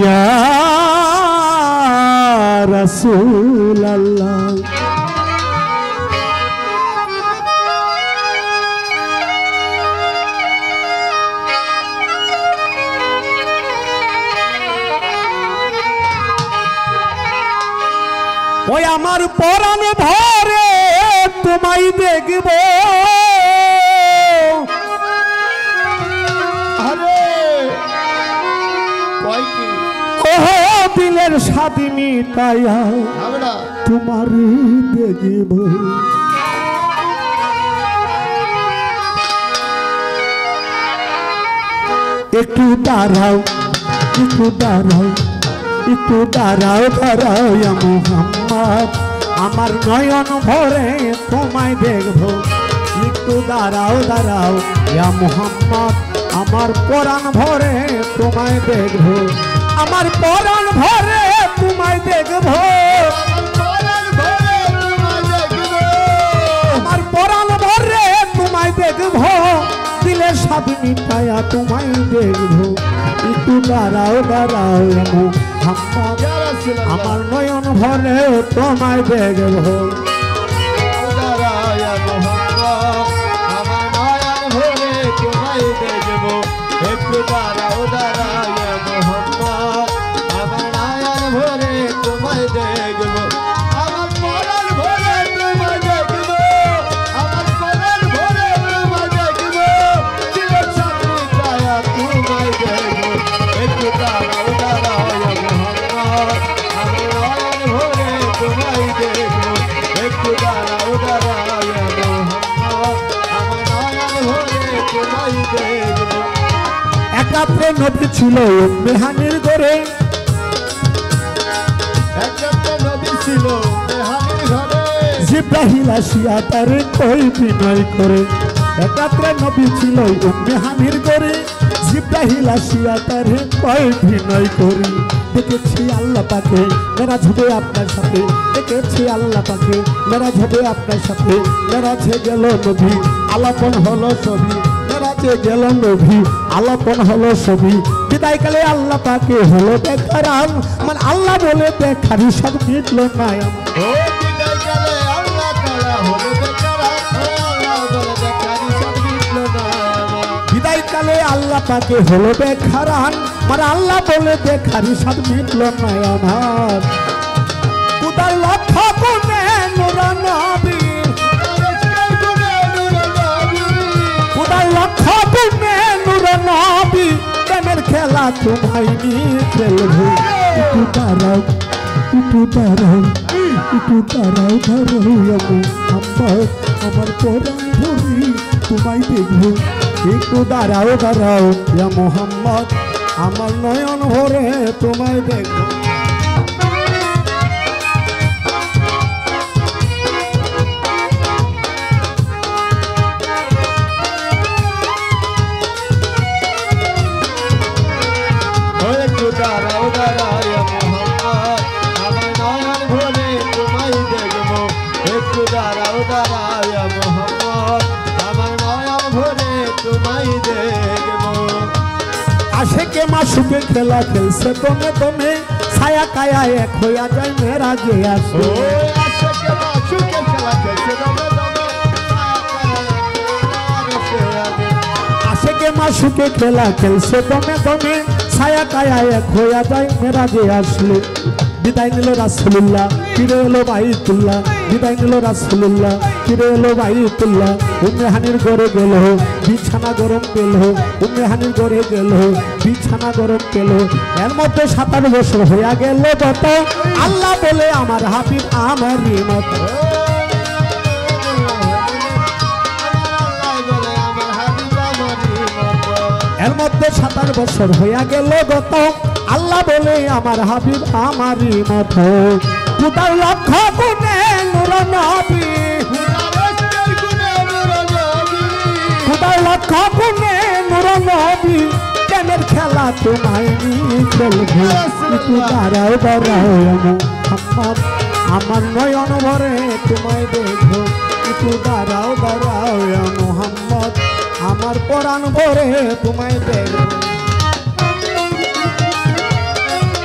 ইয়া রাসূলুল্লাহ ওই আমার পরাণ ভরে তোমায় দেখব দিলের সাথী মিটাইয়া তোমার দেখব একটু দাঁড়াও একটু দাঁড়াও একটু দাঁড়াও দাঁড়াও ইয়া মুহাম্মদ আমার নয়ন ভরে তোমায় দেখব একটু দাঁড়াও দাঁড়াও ইয়া মুহাম্মদ আমার পরাণ ভরে তোমায় দেখব আমার পরাণ ভরে তোমায় দেখব আমার পরাণ ভরে তোমায় দেখব দিলের স্বাদ মিটাইয়া তোমায় দেখব একটু দাঁড়াও দাঁড়াও ইয়া মুহাম্মদ আমার নয়ন ভরে তোমায় দেখব একটু দাঁড়াও দাঁড়াও ইয়া মুহাম্মদ আমার নয়ন ভরে তোমায় দেখব আমার পরাণ ভরে তোমায় দেখব আমার পরাণ ভরে তোমায় দেখব দিলের স্বাদ মিটাইয়া তোমায় দেখব একটু দাঁড়াও দাঁড়াও ইয়া মুহাম্মদ আমার নয়ন ভরে তোমায় দেখব একটু দাঁড়াও দাঁড়াও ইয়া মুহাম্মদ আমার নয়ন ভরে তোমায় দেখব একাত্রে নবী ছিল মেহানির ঘরে একাত্রে নবী ছিল মেহানির ঘরে জিব্রাইল আসিয়া তারে কই বিনয় করে একাত্রে নবী ছিল মেহানির ঘরে জিব্রাইল আসিয়া তারে কই বিনয় করে দেখেছি আল্লাহ পাকে মেরাজ হবে আপনার সাথে দেখেছি আল্লাহ পাকে মেরাজ হবে আপনার সাথে মেরাজে গেল নবী আলাপন হলো ছবি মেরাজে গেল নবী আলাপন হলো ছবি বিদায়কালে আল্লাহ পাকে হলো দেখার মানে আল্লাহ বলে দেখার সব মিটল না ও বিদায়কালে আল্লাহ তাআলা হলো দেখার আল্লাহ বলে দেখার সব মিটল না বিদায়কালে আল্লাহ পাকে হলো দেখার মানে আল্লাহ বলে দেখার সব মিটল না আমার উদার লক্ষ গুণে নূর নবী উদার লক্ষ গুণে নূর নবী প্রেমের খেলা তোমায় নিয়ে খেলবো একটু দাঁড়াও একটু দাঁড়াও একটু দাঁড়াও দাঁড়াও আমার পরাণ ভরি তোমায় দেখবো একটু দাঁড়াও দাঁড়াও ইয়া মুহাম্মদ আমার নয়ন ভরে তোমায় দেখবো একটু দাঁড়াও দাঁড়াও ইয়া মুহাম্মদ আমার নয়ন ভরে তোমায় দেখব একটু দাঁড়াও দাঁড়াও ইয়া মুহাম্মদ আমার নয়ন ভরে তোমায় দেখব আশেকে মাসুকে খেলা খেলছে তোমে তোমে ছায়া কায়া এক হইয়া যায় মেরাজে আসো আশেকে মাসুকে খেলা খেলছে তোমে তোমে আশেকে মাসুকে খেলা খেলছে তোমে তোমে ছায়া কায়া এক হইয়া যায় মেরাজে আসলে বিদায় নিল রাসূলুল্লাহ ফিরে এলো বাইতুল্লাহ বিদায় নিল রাসূলুল্লাহ ফিরে এলো বাইতুল্লাহ উম্মে হানির ঘরে গেল বিছানা গরম পেল উম্মে হানির ঘরে গেল বিছানা গরম পেল এর মধ্যে 27 বছর হইয়া গেল কত আল্লাহ বলে আমার হাবিব আমারই মতো এর মধ্যে 27 বছর হইয়া গেল গত আল্লাহ বলে আমার হাবিব আমারই মতো উদার লক্ষ গুণে নূর নবী উদার লক্ষ গুণে নূর নবী প্রেমের খেলা তোমায় নিয়ে খেলবো একটু দাঁড়াও দাঁড়াও মুহাম্মদ আমার নয়ন ভরে তোমায় দেখবো একটু দাঁড়াও দাঁড়াও মুহাম্মদ আমার পরাণ ভরে তোমায় দেখবো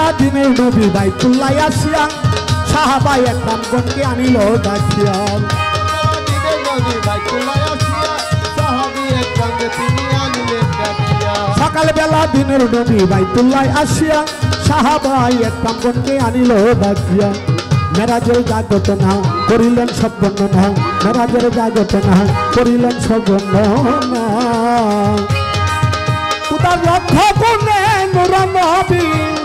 দিনের নবী বাইতুল্লাহ আসিয়া সাহাবায়ে একরামগণকে আনিল ডাকিয়া সকালবেলা দিনের নবী বাইতুল্লাহ আসিয়া সাহাবায়ে একরামগণকে আনিল ডাকিয়া মেরাজের জাগত না করিলেন সব বর্ণনা মেরাজের জাগত না করিলেন সব বর্ণনা উদার লক্ষ গুণে নূর নবী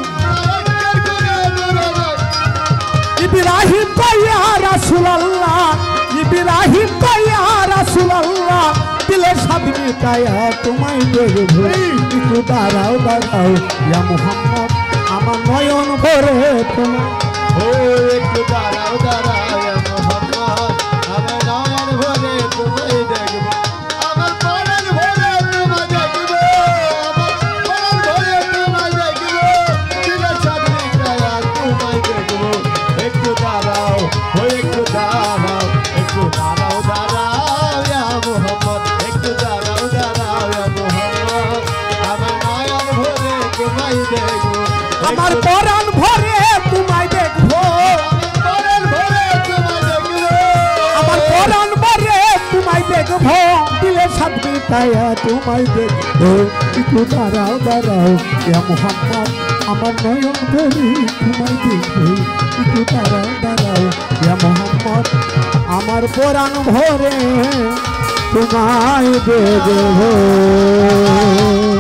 ইব্রাহিম কইয়া রাসূলুল্লাহ ইব্রাহিম কইয়া রাসূলুল্লাহ দিলের স্বাদ মিটায়া তোমায় দেখব একটু দাঁড়াও দাঁড়াও ইয়া মুহাম্মদ আমার নয়ন ভরে তোমায় ও একটু দাঁড়াও দাঁড়াও মোহাম্মদ আমার নয়ন ভরে তোমায় দেখব আমার প্রাণ ভরে তোমায় দেখব আমার প্রাণ ভরে তোমায় দেখব দিলের স্বাদ মিটায়া তোমায় দেখব একটু দাঁড়াও ও একটু দাঁড়াও দাঁড়াও ইয়া মোহাম্মদ একটু দাঁড়াও ইয়া মোহাম্মদ আমার নয়ন ভরে তোমায় দেখব আমার পরাণ ভরে তোমায় দেখবো আমার পরাণ ভরে তোমায় দেখবো দিলে সাত মিটায়া তোমায় দেখবো একটু দাঁড়াও দাঁড়াও ইয়া মুহাম্মদ আমার নয়ন ভরে তোমায় দেখবো একটু দাঁড়াও দাঁড়াও ইয়া মুহাম্মদ আমার পরাণ ভরে তোমায় দেখবো